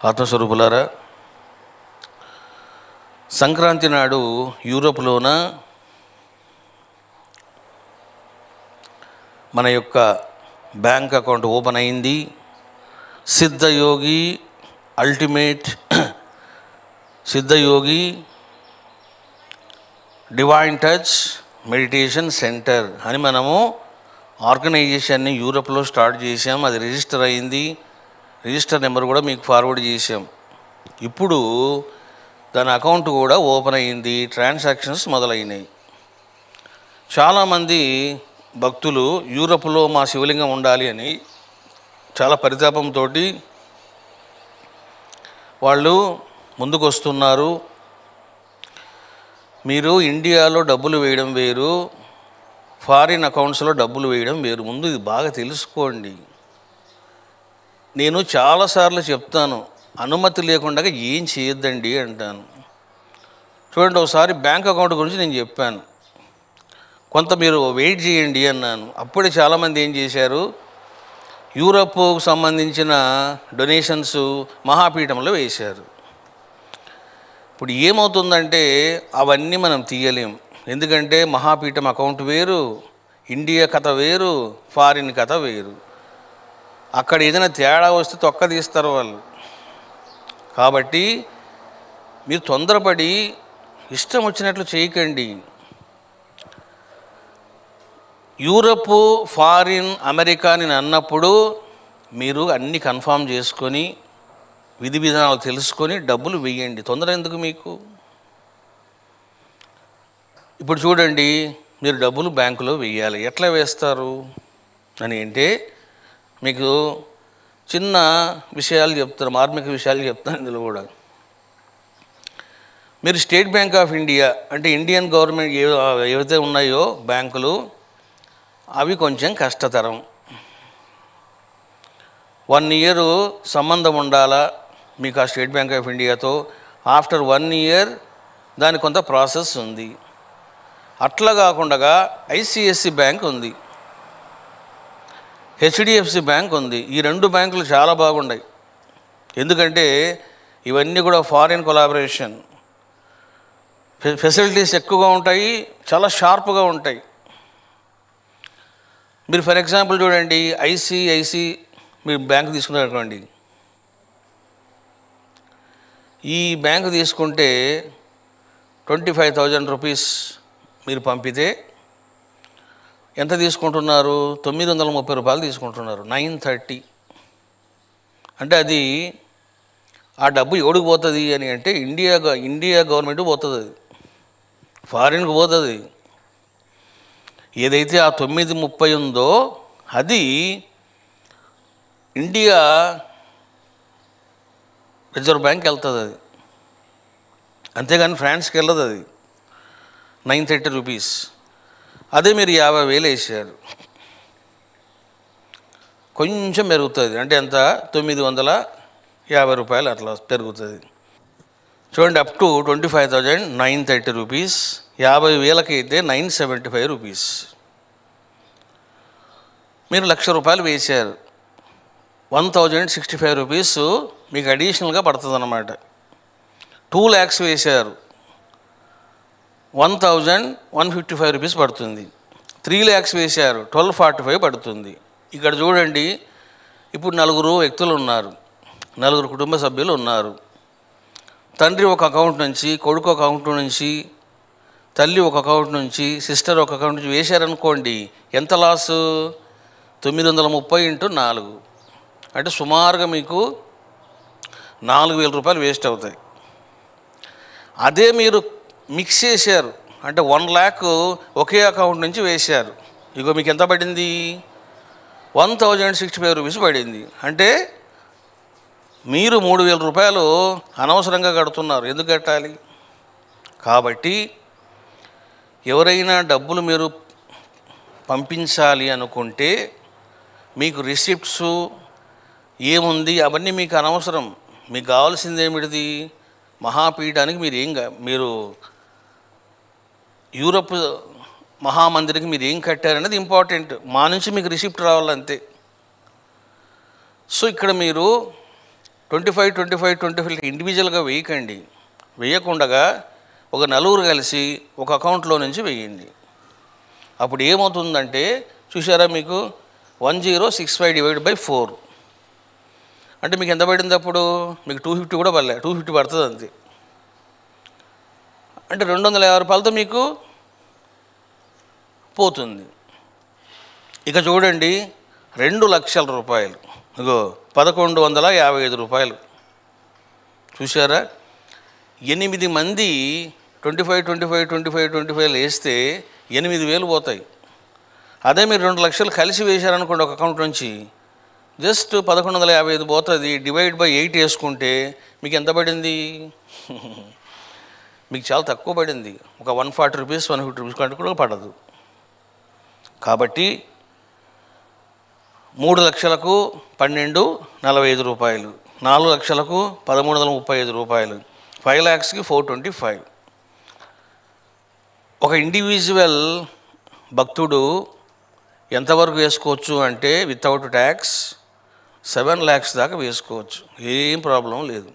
ఆత్మస్వరూపులారా, సంక్రాంతి నాడు యూరోప్లోన మన యొక్క బ్యాంక్ అకౌంట్ ఓపెన్ అయింది. Siddhayogi ultimate Siddhayogi divine touch meditation centre అని మనము ఆర్గనైజేషన్ని యూరోప్లో స్టార్ట్ చేసాం. అది రిజిస్టర్ అయింది. రిజిస్టర్ నెంబర్ కూడా మీకు ఫార్వర్డ్ చేసాం. ఇప్పుడు దాని అకౌంట్ కూడా ఓపెన్ అయ్యింది. ట్రాన్సాక్షన్స్ మొదలైనాయి. చాలామంది భక్తులు యూరోప్లో మా శివలింగం ఉండాలి అని చాలా పరితాపంతో వాళ్ళు ముందుకు వస్తున్నారు. మీరు ఇండియాలో డబ్బులు వేయడం వేరు, ఫారిన్ అకౌంట్స్లో డబ్బులు వేయడం వేరు. ముందు ఇది బాగా తెలుసుకోండి. నేను చాలాసార్లు చెప్తాను, అనుమతి లేకుండా ఏం చేయొద్దండి అంటాను. చూడండి, ఒకసారి బ్యాంక్ అకౌంట్ గురించి నేను చెప్పాను, కొంత మీరు వెయిట్ చేయండి అన్నాను. అప్పుడే చాలామంది ఏం చేశారు, యూరప్కు సంబంధించిన డొనేషన్స్ మహాపీఠంలో వేశారు. ఇప్పుడు ఏమవుతుందంటే అవన్నీ మనం తీయలేం. ఎందుకంటే మహాపీఠం అకౌంట్ వేరు, ఇండియా కథ వేరు, ఫారిన్ కథ వేరు. అక్కడ ఏదైనా తేడా వస్తే తొక్క తీస్తారు వాళ్ళు. కాబట్టి మీరు తొందరపడి ఇష్టం వచ్చినట్లు చేయకండి. యూరప్, ఫారిన్, అమెరికా అని అన్నప్పుడు మీరు అన్నీ కన్ఫామ్ చేసుకొని విధి విధానాలు తెలుసుకొని డబ్బులు వేయండి. తొందర ఎందుకు మీకు? ఇప్పుడు చూడండి, మీరు డబ్బులు బ్యాంకులో వేయాలి. ఎట్లా వేస్తారు అని అంటే మీకు చిన్న విషయాలు చెప్తాను, మార్మిక విషయాలు చెప్తాను. ఇందులో కూడా మీరు స్టేట్ బ్యాంక్ ఆఫ్ ఇండియా అంటే ఇండియన్ గవర్నమెంట్ ఏవైతే ఉన్నాయో బ్యాంకులు, అవి కొంచెం కష్టతరం. 1 year సంబంధం ఉండాలా మీకు ఆ స్టేట్ బ్యాంక్ ఆఫ్ ఇండియాతో. ఆఫ్టర్ 1 year దానికి కొంత ప్రాసెస్ ఉంది. అట్లా కాకుండా ఐసిఐసిఐ బ్యాంక్ ఉంది, హెచ్డిఎఫ్సి బ్యాంక్ ఉంది. ఈ 2 బ్యాంకులు చాలా బాగున్నాయి. ఎందుకంటే ఇవన్నీ కూడా ఫారిన్ కొలాబరేషన్, ఫెసిలిటీస్ ఎక్కువగా ఉంటాయి, చాలా షార్ప్గా ఉంటాయి. మీరు ఫర్ ఎగ్జాంపుల్ చూడండి, ఐసిఐసి మీరు బ్యాంకు తీసుకున్నారనుకోండి, ఈ బ్యాంకు తీసుకుంటే 25,000 రూపీస్ మీరు పంపితే ఎంత తీసుకుంటున్నారు? 930 రూపాయలు తీసుకుంటున్నారు. 930 అంటే అది ఆ డబ్బు ఎవడికి పోతుంది అని అంటే ఇండియా గవర్నమెంట్ పోతుంది, అది ఫారిన్కి పోతుంది. ఏదైతే ఆ 930 ఉందో అది ఇండియా రిజర్వ్ బ్యాంక్ వెళ్తుంది, అది అంతేగాని ఫ్రాన్స్కి వెళ్ళదు. అది 930 రూపీస్. అదే మీరు 50,000 వేసారు, కొంచెం పెరుగుతుంది. అంటే ఎంత? 950 రూపాయలు అట్లా పెరుగుతుంది. చూడండి, అప్ టు 25,930 రూపీస్. 50,000కి అయితే 975 రూపీస్. మీరు 1,00,000 రూపాయలు వేశారు, 1,065 రూపీస్ మీకు అడిషనల్గా పడుతుంది అన్నమాట. 2 lakhs వేశారు, 1,155 రూపీస్ పడుతుంది. 3 lakhs వేశారు, 1,245 పడుతుంది. ఇక్కడ చూడండి, ఇప్పుడు 4 వ్యక్తులు ఉన్నారు, 4 కుటుంబ సభ్యులు ఉన్నారు. తండ్రి ఒక అకౌంట్ నుంచి, కొడుకు ఒక అకౌంట్ నుంచి, తల్లి ఒక అకౌంట్ నుంచి, సిస్టర్ ఒక అకౌంట్ నుంచి వేశారనుకోండి. ఎంత లాసు? 930 × 4 అంటే సుమారుగా మీకు 4,000 రూపాయలు వేస్ట్ అవుతాయి. అదే మీరు మిక్స్ చేశారు అంటే 1 lakh ఒకే అకౌంట్ నుంచి వేశారు. ఇగో మీకు ఎంత పడింది? 1,065 రూపీస్ పడింది. అంటే మీరు 3,000 రూపాయలు అనవసరంగా కడుతున్నారు. ఎందుకు కట్టాలి? కాబట్టి ఎవరైనా డబ్బులు మీరు పంపించాలి అనుకుంటే మీకు రిసిప్ట్స్ ఏముంది అవన్నీ మీకు అనవసరం. మీకు కావాల్సింది ఏమిటిది? మహాపీఠానికి మీరు యూరప్ మహామందిరికి మీరు ఏం కట్టారనేది ఇంపార్టెంట్. మా నుంచి మీకు రిసిప్ట్ రావాలంతే. సో ఇక్కడ మీరు 25 ఇండివిజువల్గా వేయకండి. వేయకుండా ఒక నలుగురు కలిసి ఒక అకౌంట్లో నుంచి వేయండి. అప్పుడు ఏమవుతుందంటే చూసారా, మీకు 1065/4 అంటే మీకు ఎంత పడింది? అప్పుడు మీకు 250 కూడా పడలే, 250 పడుతుంది అంతే. అంటే 250 రూపాయలతో మీకు పోతుంది. ఇక చూడండి, 2 లక్షల రూపాయలు, ఇగో 1155 రూపాయలు. చూసారా, 8 మంది 25 వేస్తే 8,000 పోతాయి. అదే మీరు 2 లక్షలు కలిసి వేశారనుకోండి ఒక అకౌంట్ నుంచి, జస్ట్ 1155 పోతుంది. /8 వేసుకుంటే మీకు ఎంత పడింది? మీకు చాలా తక్కువ పడింది. ఒక 140 రూపీస్ 150 రూపీస్ కంటే కూడా పడదు. కాబట్టి 3 లక్షలకు 1245 రూపాయలు, 4 లక్షలకు 1335 రూపాయలు, 5 lakhsకి 425. ఒక ఇండివిజువల్ భక్తుడు ఎంతవరకు వేసుకోవచ్చు అంటే వితౌట్ ట్యాక్స్ 7 lakhs దాకా వేసుకోవచ్చు, ఏం ప్రాబ్లం లేదు.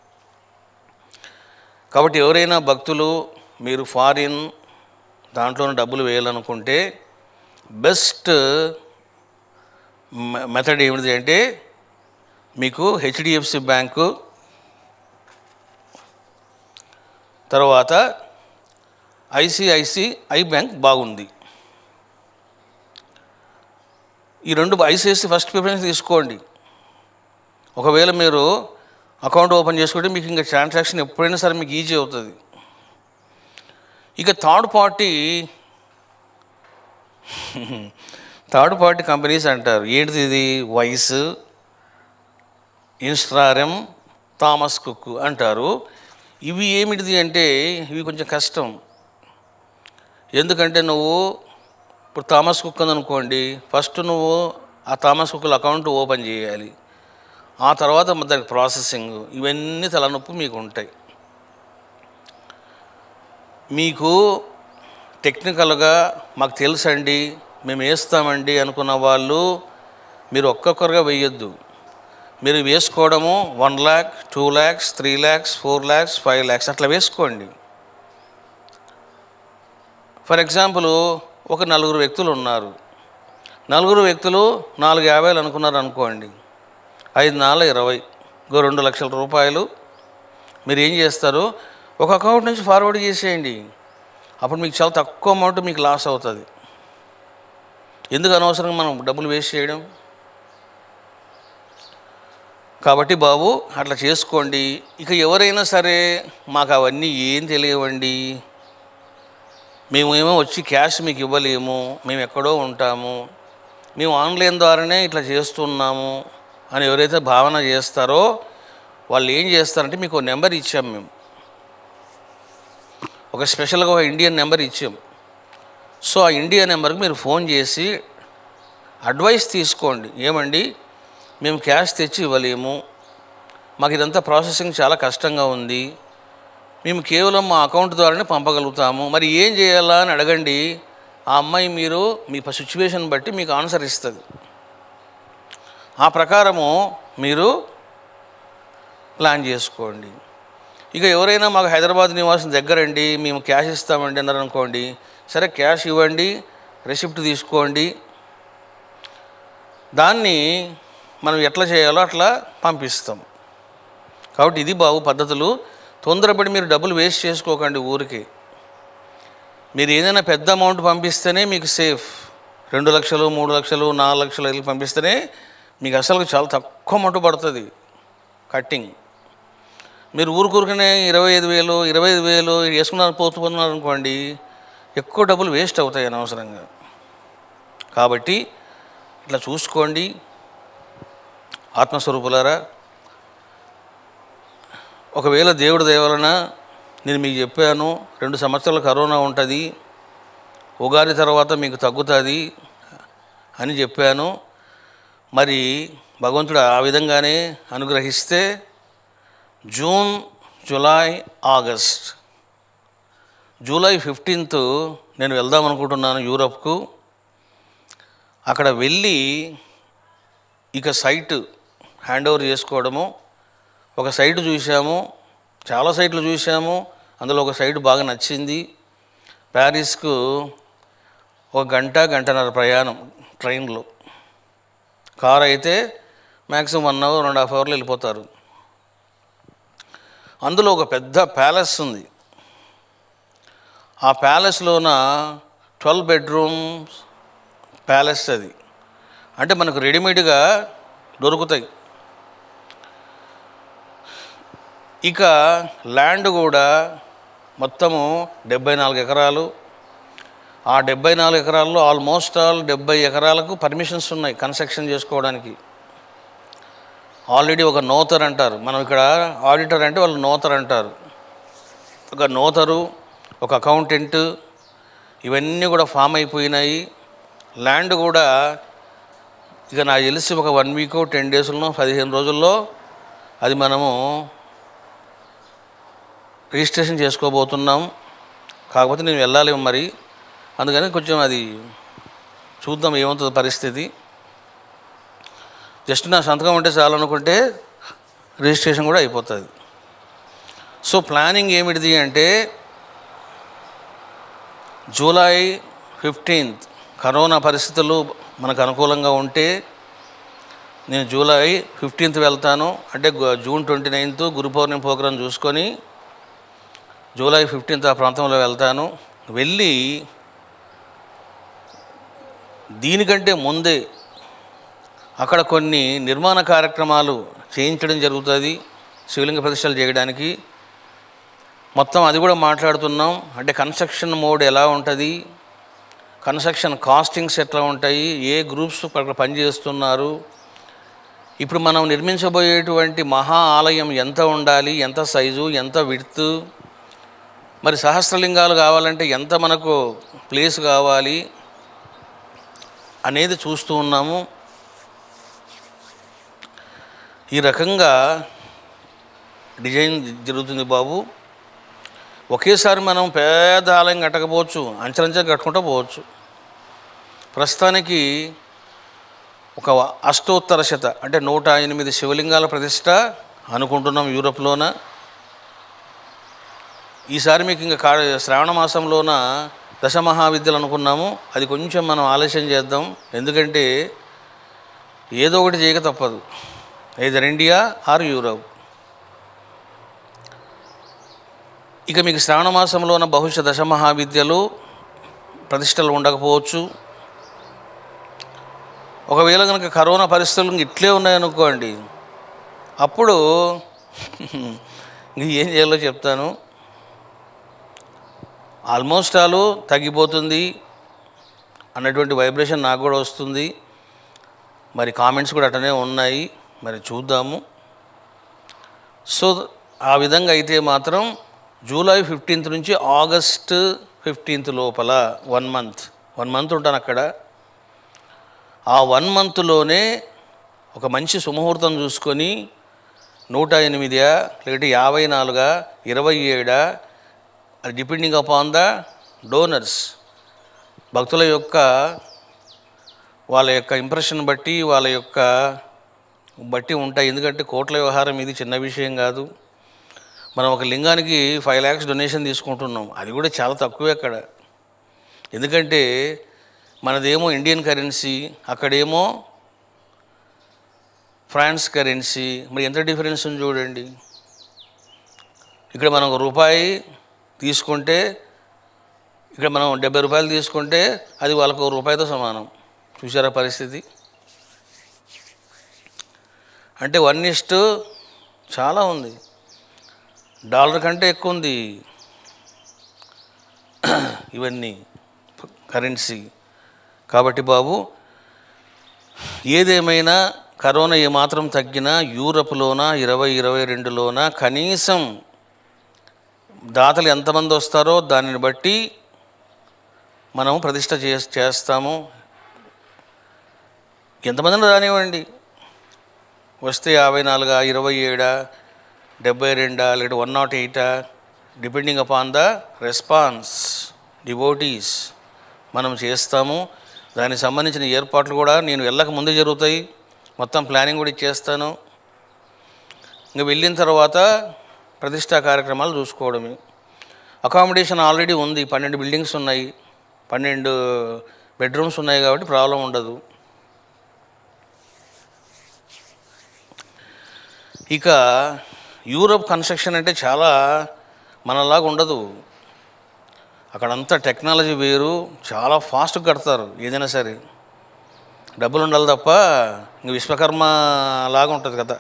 కాబట్టి ఎవరైనా భక్తులు మీరు ఫారిన్ దాంట్లోనే డబ్బులు వేయాలనుకుంటే బెస్ట్ మెథడ్ ఏమిటి అంటే మీకు HDFC బ్యాంకు, తర్వాత ICICI బ్యాంక్ బాగుంది. ఈ రెండు ICICI ఫస్ట్ ప్రిఫరెన్స్ తీసుకోండి. ఒకవేళ మీరు అకౌంట్ ఓపెన్ చేసుకుంటే మీకు ఇంకా ట్రాన్సాక్షన్ ఎప్పుడైనా సరే మీకు ఈజీ అవుతుంది. ఇక థర్డ్ పార్టీ కంపెనీస్ అంటారు. ఏంటిది ఇది? వైస్, ఇన్స్టారమ్, థామస్ కుక్ అంటారు. ఇవి ఏమిటిది అంటే ఇవి కొంచెం కష్టం. ఎందుకంటే నువ్వు ఇప్పుడు థామస్ కుక్ ఉందనుకోండి, ఫస్ట్ నువ్వు ఆ థామస్ కుక్లో అకౌంట్ ఓపెన్ చేయాలి, ఆ తర్వాత దానికి ప్రాసెసింగ్, ఇవన్నీ తలనొప్పి మీకు ఉంటాయి. మీకు టెక్నికల్గా మాకు తెలుసండి మేము వేస్తామండి అనుకున్న వాళ్ళు మీరు ఒక్కొక్కరుగా వేయొద్దు. మీరు వేసుకోవడము 1 lakh, 2 lakhs, 3 lakhs, 4 lakhs, 5 lakhs అట్లా వేసుకోండి. ఫర్ ఎగ్జాంపుల్ ఒక 4 వ్యక్తులు ఉన్నారు. 4 వ్యక్తులు 450 అనుకున్నారు అనుకోండి, 5 4 20, 2 లక్షల రూపాయలు మీరు ఏం చేస్తారు? ఒక అకౌంట్ నుంచి ఫార్వర్డ్ చేసేయండి. అప్పుడు మీకు చాలా తక్కువ అమౌంట్ మీకు లాస్ అవుతుంది. ఎందుకు అనవసరంగా మనం డబ్బులు వేస్ట్ చేయడం? కాబట్టి బాబు అట్లా చేసుకోండి. ఇక ఎవరైనా సరే మాకు అవన్నీ ఏం తెలియవండి, మేమేమో వచ్చి క్యాష్ మీకు ఇవ్వలేము, మేము ఎక్కడో ఉంటాము, మేము ఆన్లైన్ ద్వారానే ఇట్లా చేస్తున్నాము అని ఎవరైతే భావన చేస్తారో వాళ్ళు ఏం చేస్తారంటే మీకు ఒక నెంబర్ ఇచ్చాం మేము, ఒక స్పెషల్గా ఒక ఇండియన్ నెంబర్ ఇచ్చాం. సో ఆ ఇండియా నెంబర్కి మీరు ఫోన్ చేసి అడ్వైస్ తీసుకోండి. ఏమండి మేము క్యాష్ తెచ్చి ఇవ్వలేము, మాకు ఇదంతా ప్రాసెసింగ్ చాలా కష్టంగా ఉంది, మేము కేవలం మా అకౌంట్ ద్వారానే పంపగలుగుతాము, మరి ఏం చేయాలా అని అడగండి. ఆ అమ్మాయి మీరు మీ సిచ్యువేషన్ బట్టి మీకు ఆన్సర్ ఇస్తుంది. ఆ ప్రకారము మీరు ప్లాన్ చేసుకోండి. ఇక ఎవరైనా మాకు హైదరాబాద్ నివాసం దగ్గరండి మేము క్యాష్ ఇస్తామండి అన్నారు అనుకోండి, సరే క్యాష్ ఇవ్వండి, రెసిప్ట్ తీసుకోండి, దాన్ని మనం ఎట్లా చేయాలో అట్లా పంపిస్తాం. కాబట్టి ఇది బాబు పద్ధతులు. తొందరపడి మీరు డబ్బులు వేస్ట్ చేసుకోకండి ఊరికి. మీరు ఏదైనా పెద్ద అమౌంట్ పంపిస్తేనే మీకు సేఫ్. 2 లక్షలు 3 లక్షలు 4 లక్షలు పంపిస్తేనే మీకు అసలు చాలా తక్కువ అమౌంట్ పడుతుంది కట్టింగ్. మీరు ఊరుకూరుకునే 25,000 25,000 వేసుకున్నారు పోతున్నారు అనుకోండి, ఎక్కువ డబ్బులు వేస్ట్ అవుతాయి అనవసరంగా. కాబట్టి ఇట్లా చూసుకోండి ఆత్మస్వరూపులారా. ఒకవేళ దేవుడి దయ వలన నేను మీకు చెప్పాను 2 సంవత్సరాలు కరోనా ఉంటుంది, ఉగాది తర్వాత మీకు తగ్గుతుంది అని చెప్పాను. మరి భగవంతుడు ఆ విధంగానే అనుగ్రహిస్తే June, July, August, July 15th నేను వెళ్దాం అనుకుంటున్నాను యూరప్కు. అక్కడ వెళ్ళి ఇక సైట్ హ్యాండ్ ఓవర్ చేసుకోవడము, ఒక సైటు చూసాము, చాలా సైట్లు చూసాము. అందులో ఒక సైటు బాగా నచ్చింది. ప్యారిస్కు 1 గంట, గంటన్నర ప్రయాణం ట్రైన్లో. కారు అయితే మ్యాక్సిమం 1 అవర్, 2.5 అవర్లో వెళ్ళిపోతారు. అందులో ఒక పెద్ద ప్యాలెస్ ఉంది. ఆ ప్యాలెస్లోన 12 బెడ్రూమ్స్ ప్యాలెస్ అది. అంటే మనకు రెడీమేడ్గా దొరుకుతాయి. ఇక ల్యాండ్ కూడా మొత్తము 74 ఎకరాలు. ఆ 74 ఎకరాల్లో ఆల్మోస్ట్ ఆల్ 70 ఎకరాలకు పర్మిషన్స్ ఉన్నాయి కన్స్ట్రక్షన్ చేసుకోవడానికి. ఆల్రెడీ ఒక నోతర్ అంటారు, మనం ఇక్కడ ఆడిటర్ అంటే వాళ్ళు నోతర్ అంటారు. ఒక నోతరు, ఒక అకౌంటెంట్, ఇవన్నీ కూడా ఫామ్ అయిపోయినాయి. ల్యాండ్ కూడా ఇక నాకు తెలిసి ఒక 1 వీక్ 10 డేస్లో 15 రోజుల్లో అది మనము రిజిస్ట్రేషన్ చేసుకోబోతున్నాం. కాకపోతే నేను వెళ్ళాలి మరి, అందుకని కొంచెం అది చూద్దాం ఏమవుతుంది పరిస్థితి. జస్ట్ నా సంతకం ఉంటే చాలనుకుంటే రిజిస్ట్రేషన్ కూడా అయిపోతుంది. సో ప్లానింగ్ ఏమిటిది అంటే జూలై 15 కరోనా పరిస్థితులు మనకు అనుకూలంగా ఉంటే నేను జూలై 15 వెళ్తాను. అంటే జూన్ 29 గురు పౌర్ణమి ప్రోగ్రాం చూసుకొని జూలై 15 ఆ ప్రాంతంలో వెళ్తాను. వెళ్ళి దీనికంటే ముందే అక్కడ కొన్ని నిర్మాణ కార్యక్రమాలు చేయించడం జరుగుతుంది, శివలింగ ప్రతిష్టలు చేయడానికి. మొత్తం అది కూడా మాట్లాడుతున్నాం. అంటే కన్స్ట్రక్షన్ మోడ్ ఎలా ఉంటుంది, కన్స్ట్రక్షన్ కాస్టింగ్స్ ఎట్లా ఉంటాయి, ఏ గ్రూప్స్ అక్కడ పనిచేస్తున్నారు, ఇప్పుడు మనం నిర్మించబోయేటువంటి మహా ఆలయం ఎంత ఉండాలి, ఎంత సైజు, ఎంత విడ్త్, మరి సహస్రలింగాలు కావాలంటే ఎంత మనకు ప్లేస్ కావాలి అనేది చూస్తూ ఉన్నాము. ఈ రకంగా డిజైన్ జరుగుతుంది బాబు. ఒకేసారి మనం పెద్ద ఆలయం కట్టకపోవచ్చు, అంచెలంచెలు కట్టుకుంటూ పోవచ్చు. ప్రస్తుతానికి ఒక అష్టోత్తర శత అంటే 108 శివలింగాల ప్రతిష్ట అనుకుంటున్నాం యూరప్లోన. ఈసారి మీకు ఇంకా శ్రావణ మాసంలోన దశమహావిద్యలు అనుకున్నాము. అది కొంచెం మనం ఆలస్యం చేద్దాం, ఎందుకంటే ఏదో ఒకటి చేయక తప్పదు, ఐదర్ ఇండియా ఆర్ యూరప్. ఇక మీకు శ్రావణ మాసంలోన బహుశా దశమహావిద్యలు ప్రతిష్టలు ఉండకపోవచ్చు. ఒకవేళ కనుక కరోనా పరిస్థితులు ఇట్లే ఉన్నాయనుకోండి, అప్పుడు ఏం చేయాలో చెప్తాను. ఆల్మోస్ట్ ఆల్ తగ్గిపోతుంది అన్నటువంటి వైబ్రేషన్ నాకు కూడా వస్తుంది. మరి కామెంట్స్ కూడా అటనే ఉన్నాయి, మరి చూద్దాము. సో ఆ విధంగా అయితే మాత్రం జూలై 15 నుంచి ఆగస్ట్ 15 లోపల 1 మంత్ ఉంటాను అక్కడ. ఆ 1 మంత్లోనే ఒక మంచి సుముహూర్తం చూసుకొని 108 లేకపోతే 54 27 అది డిపెండింగ్ అపాన్ ద డోనర్స్, భక్తుల యొక్క వాళ్ళ యొక్క ఇంప్రెషన్ బట్టి వాళ్ళ యొక్క బట్టి ఉంటాయి. ఎందుకంటే కోట్ల వ్యవహారం ఇది చిన్న విషయం కాదు. మనం ఒక లింగానికి 5 lakhs డొనేషన్ తీసుకుంటున్నాం, అది కూడా చాలా తక్కువే అక్కడ. ఎందుకంటే మనదేమో ఇండియన్ కరెన్సీ, అక్కడేమో ఫ్రాన్స్ కరెన్సీ. మరి ఎంత డిఫరెన్స్ ఉంది చూడండి. ఇక్కడ మనం ₹1 తీసుకుంటే, ఇక్కడ మనం ₹70 తీసుకుంటే అది వాళ్ళకు ₹1తో సమానం. చూసారా పరిస్థితి? అంటే 1 చాలా ఉంది, డాలర్ కంటే ఎక్కువ ఉంది ఇవన్నీ కరెన్సీ. కాబట్టి బాబు, ఏదేమైనా కరోనా ఏమాత్రం తగ్గినా యూరప్లోన 2022లోన కనీసం దాతలు ఎంతమంది వస్తారో దానిని బట్టి మనం ప్రతిష్ట చేస్తాము. ఎంతమందిని రానివ్వండి, వస్తే 54, 27, 72 లేదా 108 depending upon the response devotees మనం చేస్తాము. దానికి సంబంధించిన ఏర్పాట్లు కూడా నేను వెళ్ళక ముందే జరుగుతాయి. మొత్తం ప్లానింగ్ కూడా ఇచ్చేస్తాను. ఇంకా వెళ్ళిన తర్వాత ప్రతిష్టా కార్యక్రమాలు చూసుకోవడమే. అకామిడేషన్ ఆల్రెడీ ఉంది, 12 బిల్డింగ్స్ ఉన్నాయి, 12 బెడ్రూమ్స్ ఉన్నాయి కాబట్టి ప్రాబ్లం ఉండదు. ఇక యూరోప్ కన్స్ట్రక్షన్ అంటే చాలా మనలాగా ఉండదు. అక్కడంతా టెక్నాలజీ వేరు, చాలా ఫాస్ట్గా కడతారు. ఏదైనా సరే డబ్బులు ఉండాలి తప్ప, ఇంక విశ్వకర్మ లాగా ఉంటుంది కదా.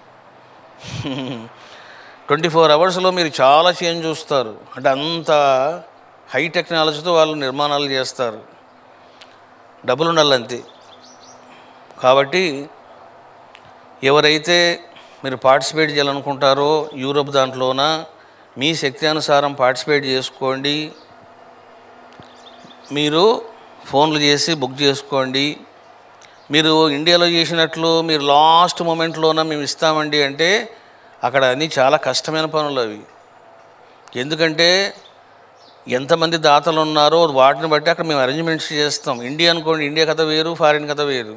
24 అవర్స్లో మీరు చాలా చేంజ్ చూస్తారు. అంటే అంత హై టెక్నాలజీతో వాళ్ళు నిర్మాణాలు చేస్తారు. డబ్బులు ఉండాలి అంతే. కాబట్టి ఎవరైతే మీరు పార్టిసిపేట్ చేయాలనుకుంటారో యూరోప్ దాంట్లోన మీ శక్తి అనుసారం పార్టిసిపేట్ చేసుకోండి. మీరు ఫోన్లు చేసి బుక్ చేసుకోండి. మీరు ఇండియాలో చేసినట్లు మీరు లాస్ట్ మూమెంట్లోన మేము ఇస్తామండి అంటే అక్కడ అన్నీ చాలా కష్టమైన పనులు అవి. ఎందుకంటే ఎంతమంది దాతలు ఉన్నారో వాటిని బట్టి అక్కడ మేము అరేంజ్మెంట్స్ చేస్తాం. ఇండియా అనుకోండి, ఇండియా కథ వేరు, ఫారిన్ కథ వేరు.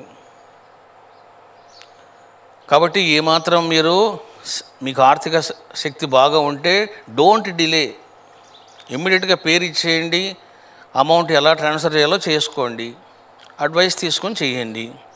కాబట్టి ఏమాత్రం మీరు మీకు ఆర్థిక శక్తి బాగా ఉంటే డోంట్ డిలే, ఇమ్మీడియట్గా పేరు ఇచ్చేయండి. అమౌంట్ ఎలా ట్రాన్స్ఫర్ చేయాలో చేసుకోండి, అడ్వైస్ తీసుకొని చేయండి.